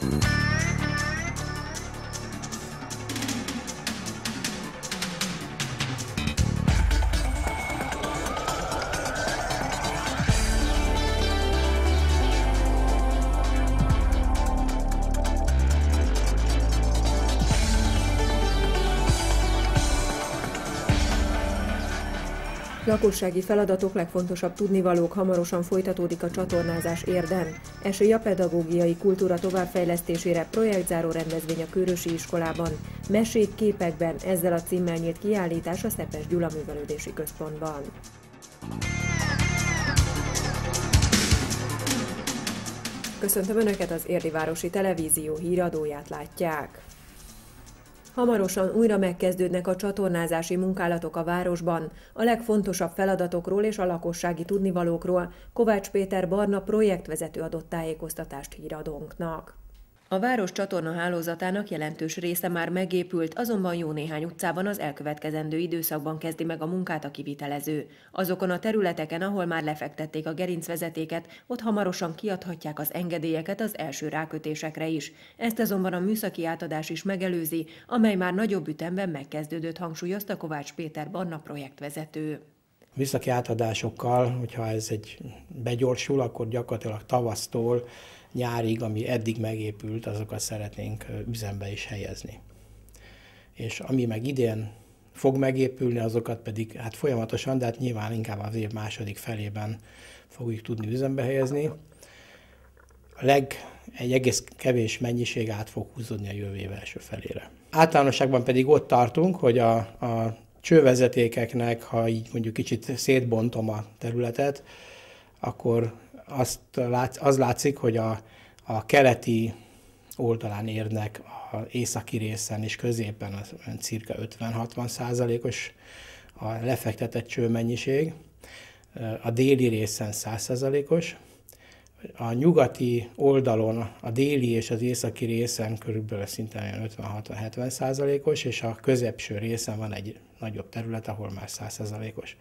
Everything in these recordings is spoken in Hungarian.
Lakossági feladatok, legfontosabb tudnivalók, hamarosan folytatódik a csatornázás Érden. Esély a pedagógiai kultúra továbbfejlesztésére, projektzáró rendezvény a Kőrösi iskolában. Mesék képekben, ezzel a címmel nyílt kiállítás a Szepes Gyula Művelődési Központban. Köszöntöm Önöket, az Érdi Városi Televízió híradóját látják. Hamarosan újra megkezdődnek a csatornázási munkálatok a városban. A legfontosabb feladatokról és a lakossági tudnivalókról Kovács Péter Barna projektvezető adott tájékoztatást híradónknak. A város csatorna hálózatának jelentős része már megépült, azonban jó néhány utcában az elkövetkezendő időszakban kezdi meg a munkát a kivitelező. Azokon a területeken, ahol már lefektették a gerincvezetéket, ott hamarosan kiadhatják az engedélyeket az első rákötésekre is. Ezt azonban a műszaki átadás is megelőzi, amely már nagyobb ütemben megkezdődött, hangsúlyozta Kovács Péter Barna projektvezető. Műszaki átadásokkal, hogyha ez begyorsul, akkor gyakorlatilag tavasztól nyárig, ami eddig megépült, azokat szeretnénk üzembe is helyezni. És ami meg idén fog megépülni, azokat pedig folyamatosan, de nyilván inkább az év második felében fogjuk tudni üzembe helyezni. Egy egész kevés mennyiség át fog húzódni a jövő év első felére. Általánosságban pedig ott tartunk, hogy a csővezetékeknek, ha így mondjuk kicsit szétbontom a területet, akkor az látszik, hogy a keleti oldalán Érdnek, az északi részen és középen az cirka 50-60%-os a lefektetett csőmennyiség, a déli részen 100%-os, a nyugati oldalon, a déli és az északi részen körülbelül szinte 50-60-70%-os, és a középső részen van egy nagyobb terület, ahol már 100%-os.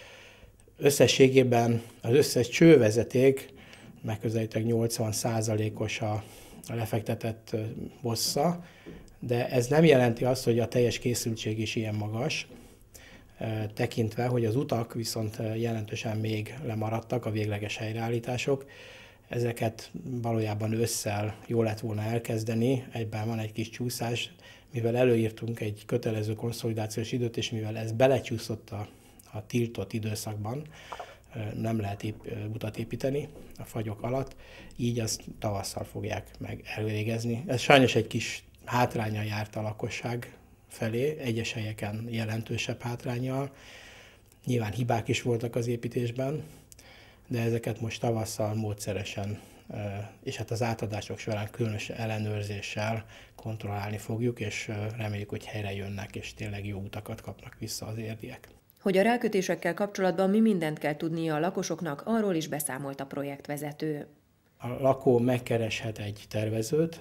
Összességében az összes csővezeték megközelítőleg 80%-os a lefektetett hossza, de ez nem jelenti azt, hogy a teljes készültség is ilyen magas, tekintve, hogy az utak viszont jelentősen még lemaradtak, a végleges helyreállítások. Ezeket valójában ősszel jó lett volna elkezdeni, egyben van egy kis csúszás, mivel előírtunk egy kötelező konszolidációs időt, és mivel ez belecsúszott a tiltott időszakban, nem lehet utat építeni a fagyok alatt, így azt tavasszal fogják meg elvégezni. Ez sajnos egy kis hátránnyal járt a lakosság felé, egyes helyeken jelentősebb hátránnyal. Nyilván hibák is voltak az építésben, de ezeket most tavasszal módszeresen, és az átadások során különös ellenőrzéssel kontrollálni fogjuk, és reméljük, hogy helyre jönnek, és tényleg jó utakat kapnak vissza az érdiek. Hogy a rákötésekkel kapcsolatban mi mindent kell tudnia a lakosoknak, arról is beszámolt a projektvezető. A lakó megkereshet egy tervezőt.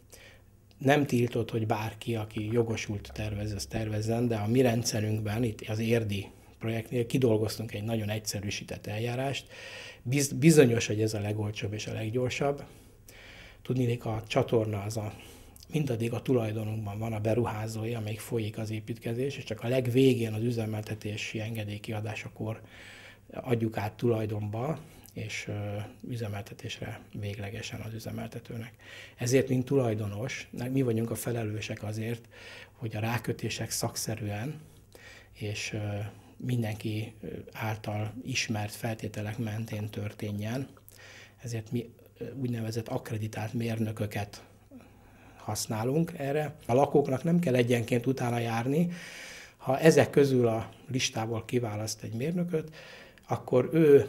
Nem tiltott, hogy bárki, aki jogosult tervezzen, de a mi rendszerünkben, itt az érdi projektnél kidolgoztunk egy nagyon egyszerűsített eljárást. Bizonyos, hogy ez a legolcsóbb és a leggyorsabb. Tudniillik, a csatorna mindaddig a tulajdonunkban van, a beruházója, amelyik folyik az építkezés, és csak a legvégén az üzemeltetési engedélykiadásakor adjuk át tulajdonba, és üzemeltetésre véglegesen az üzemeltetőnek. Ezért, mint tulajdonos, mi vagyunk a felelősek azért, hogy a rákötések szakszerűen és mindenki által ismert feltételek mentén történjen. Ezért mi úgynevezett akkreditált mérnököket használunk erre. A lakóknak nem kell egyenként utána járni. Ha ezek közül a listából kiválaszt egy mérnököt, akkor ő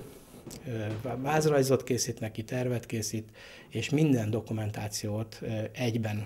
vázrajzot készít neki, tervet készít, és minden dokumentációt egyben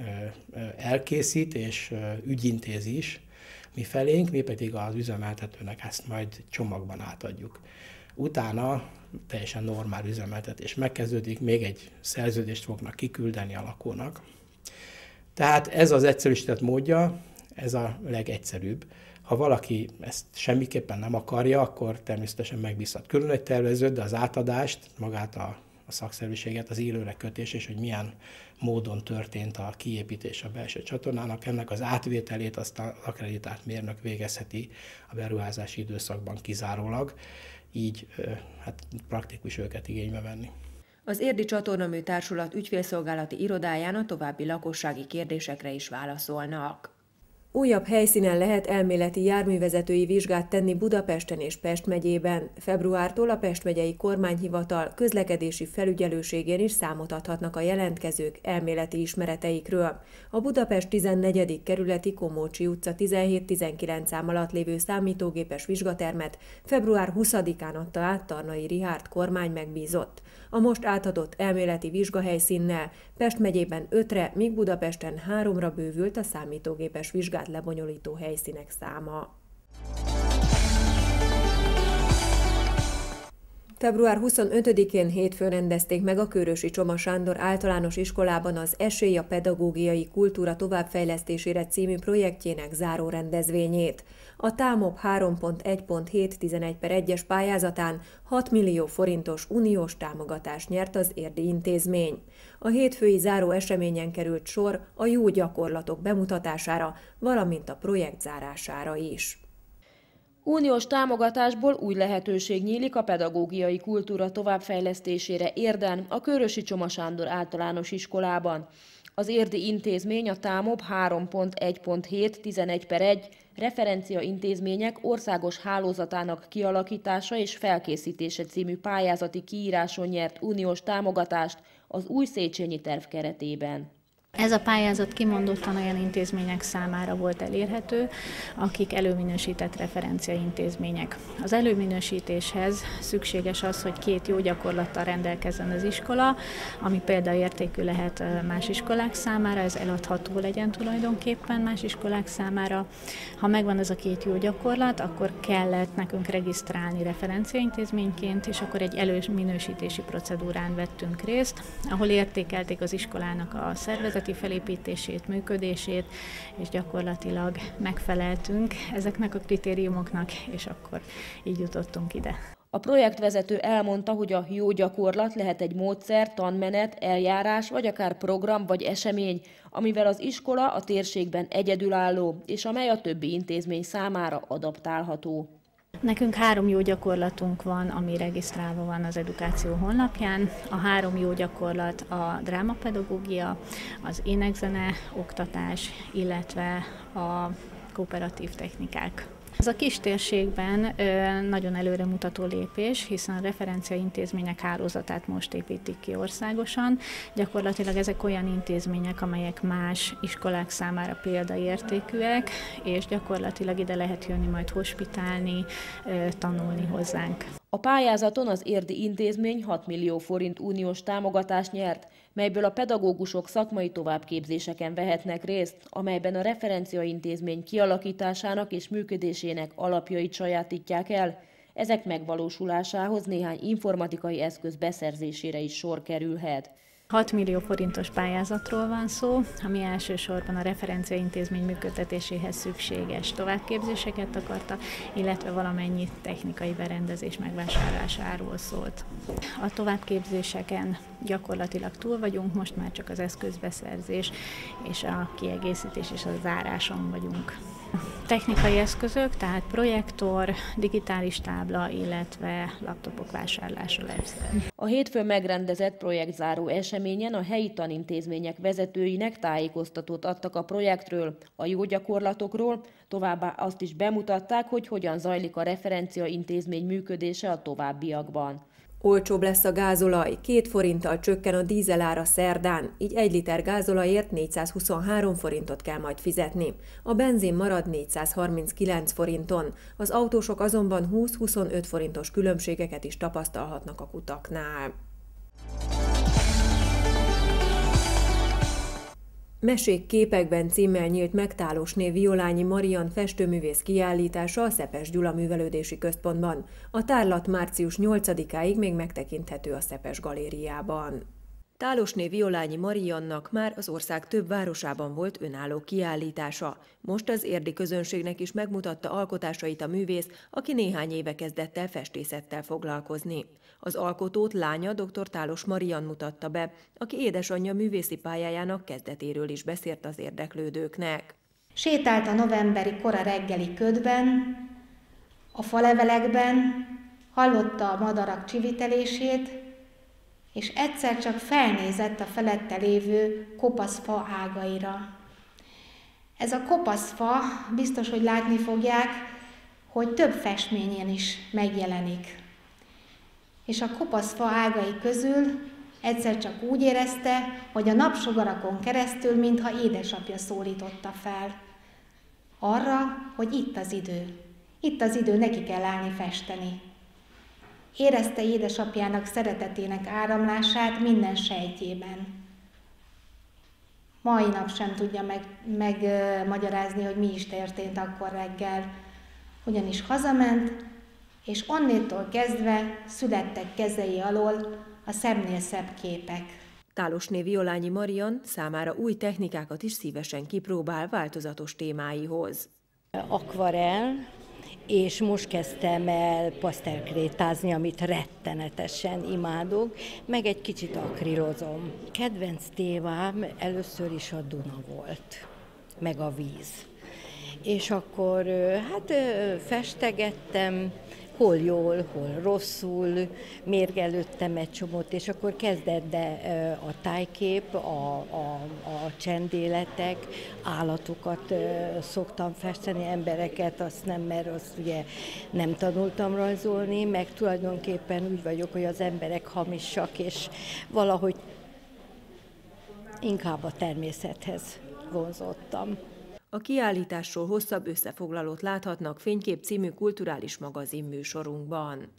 elkészít és ügyintéz is mi felénk, mi pedig az üzemeltetőnek ezt majd csomagban átadjuk. Utána teljesen normál üzemeltetés megkezdődik, még egy szerződést fognak kiküldeni a lakónak. Tehát ez az egyszerűsített módja, ez a legegyszerűbb. Ha valaki ezt semmiképpen nem akarja, akkor természetesen megbízhat külön egy tervezőt, de az átadást, magát a a szakszerűséget, az élőre kötés, és hogy milyen módon történt a kiépítés a belső csatornának. Ennek az átvételét aztán akkreditált mérnök végezheti a beruházási időszakban kizárólag, így hát praktikus őket igénybe venni. Az Érdi Csatornamű Társulat ügyfélszolgálati irodáján a további lakossági kérdésekre is válaszolnak. Újabb helyszínen lehet elméleti járművezetői vizsgát tenni Budapesten és Pest megyében. Februártól a Pest megyei kormányhivatal közlekedési felügyelőségén is számot adhatnak a jelentkezők elméleti ismereteikről. A Budapest 14. kerületi Komócsi utca 17-19 szám alatt lévő számítógépes vizsgatermet február 20-án adta át Tarnai Richárd kormány megbízott. A most átadott elméleti vizsgahelyszínnel Pest megyében 5-re, míg Budapesten 3-ra bővült a számítógépes vizsgát lebonyolító helyszínek száma. Február 25-én hétfőn rendezték meg a Kőrösi Csoma Sándor Általános Iskolában az Esély a pedagógiai kultúra továbbfejlesztésére című projektjének záró rendezvényét. A TÁMOP 3.1.7.11/1-es pályázatán 6 millió forintos uniós támogatást nyert az érdi intézmény. A hétfői záró eseményen került sor a jó gyakorlatok bemutatására, valamint a projekt zárására is. Uniós támogatásból új lehetőség nyílik a pedagógiai kultúra továbbfejlesztésére Érden, a Kőrösi Csoma Sándor Általános Iskolában. Az érdi intézmény a TÁMOP 3.1.7.11/1 referencia intézmények országos hálózatának kialakítása és felkészítése című pályázati kiíráson nyert uniós támogatást az új Széchenyi terv keretében. Ez a pályázat kimondottan olyan intézmények számára volt elérhető, akik előminősített referenciaintézmények. Az előminősítéshez szükséges az, hogy 2 jó gyakorlattal rendelkezzen az iskola, ami példaértékű lehet más iskolák számára, ez eladható legyen tulajdonképpen más iskolák számára. Ha megvan ez a 2 jó gyakorlat, akkor kellett nekünk regisztrálni referenciaintézményként, és akkor egy előminősítési procedúrán vettünk részt, ahol értékelték az iskolának a szervezeti felépítését, működését, és gyakorlatilag megfeleltünk ezeknek a kritériumoknak, és akkor így jutottunk ide. A projektvezető elmondta, hogy a jó gyakorlat lehet egy módszer, tanmenet, eljárás, vagy akár program vagy esemény, amivel az iskola a térségben egyedülálló, és amely a többi intézmény számára adaptálható. Nekünk 3 jó gyakorlatunk van, ami regisztrálva van az Edukáció honlapján. A 3 jó gyakorlat a drámapedagógia, az énekzene oktatás, illetve a kooperatív technikák. Ez a kis térségben nagyon előremutató lépés, hiszen a referenciaintézmények hálózatát most építik ki országosan. Gyakorlatilag ezek olyan intézmények, amelyek más iskolák számára példaértékűek, és gyakorlatilag ide lehet jönni majd hospitálni, tanulni hozzánk. A pályázaton az érdi intézmény 6 millió forint uniós támogatást nyert, melyből a pedagógusok szakmai továbbképzéseken vehetnek részt, amelyben a referenciaintézmény kialakításának és működésének alapjait sajátítják el. Ezek megvalósulásához néhány informatikai eszköz beszerzésére is sor kerülhet. 6 millió forintos pályázatról van szó, ami elsősorban a referenciaintézmény működtetéséhez szükséges továbbképzéseket akarta, illetve valamennyi technikai berendezés megvásárlásáról szólt. A továbbképzéseken gyakorlatilag túl vagyunk, most már csak az eszközbeszerzés és a kiegészítés és a záráson vagyunk. Technikai eszközök, tehát projektor, digitális tábla, illetve laptopok vásárlása lesz. A hétfőn megrendezett projektzáró eseményen a helyi tanintézmények vezetőinek tájékoztatót adtak a projektről, a jó gyakorlatokról, továbbá azt is bemutatták, hogy hogyan zajlik a referenciaintézmény működése a továbbiakban. Olcsóbb lesz a gázolaj, 2 forinttal csökken a dízelára szerdán, így 1 liter gázolajért 423 forintot kell majd fizetni. A benzin marad 439 forinton, az autósok azonban 20-25 forintos különbségeket is tapasztalhatnak a kutaknál. Mesék képekben címmel nyílt Megtálosné Violányi Marian festőművész kiállítása a Szepes Gyula Művelődési Központban. A tárlat március 8-áig még megtekinthető a Szepes Galériában. Tálosné Violányi Mariannak már az ország több városában volt önálló kiállítása. Most az érdi közönségnek is megmutatta alkotásait a művész, aki néhány éve kezdett el festészettel foglalkozni. Az alkotót lánya dr. Tálos Marian mutatta be, aki édesanyja művészi pályájának kezdetéről is beszélt az érdeklődőknek. Sétált a novemberi kora reggeli ködben, a falevelekben, hallotta a madarak csivitelését, és egyszer csak felnézett a felette lévő kopaszfa ágaira. Ez a kopaszfa, biztos, hogy látni fogják, hogy több festményen is megjelenik. És a kopaszfa ágai közül egyszer csak úgy érezte, hogy a napsugarakon keresztül, mintha édesapja szólította fel. Arra, hogy itt az idő, neki kell állni festeni. Érezte édesapjának szeretetének áramlását minden sejtjében. Mai nap sem tudja megmagyarázni, hogy mi is történt akkor reggel. Ugyanis hazament, és onnétól kezdve születtek kezei alól a szebbnél szebb képek. Tálosné Violányi Marian számára új technikákat is szívesen kipróbál változatos témáihoz. Akvarell, és most kezdtem el pasztelkrétázni, amit rettenetesen imádok, meg egy kicsit akrilozom. Kedvenc témám először is a Duna volt, meg a víz. És akkor festegettem, hol jól, hol rosszul, mérgelődtem egy csomót, és akkor kezdett a tájkép, a csendéletek, állatokat szoktam festeni, embereket, azt nem, mert azt ugye nem tanultam rajzolni, meg tulajdonképpen úgy vagyok, hogy az emberek hamisak, és valahogy inkább a természethez vonzottam. A kiállításról hosszabb összefoglalót láthatnak Fénykép című kulturális magazin műsorunkban.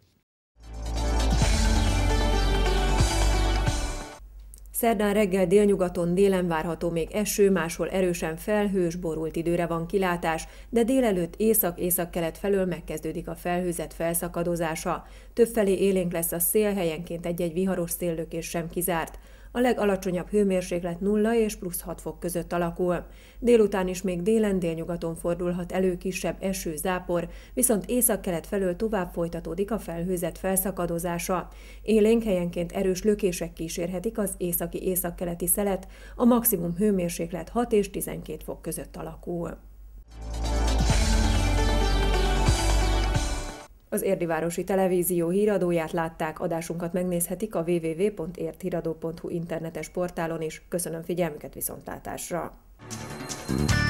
Szerdán reggel délnyugaton délen várható még eső, máshol erősen felhős, borult időre van kilátás, de délelőtt észak-északkelet felől megkezdődik a felhőzet felszakadozása. Többfelé élénk lesz a szél, helyenként egy-egy viharos széllökés sem kizárt. A legalacsonyabb hőmérséklet 0 és plusz 6 fok között alakul. Délután is még délen délnyugaton fordulhat elő kisebb eső, zápor, viszont északkelet felől tovább folytatódik a felhőzet felszakadozása. Élénk helyenként erős lökések kísérhetik az északi északkeleti szelet, a maximum hőmérséklet 6 és 12 fok között alakul. Az Érdivárosi Televízió híradóját látták, adásunkat megnézhetik a www.érthíradó.hu internetes portálon is. Köszönöm figyelmüket, viszontlátásra!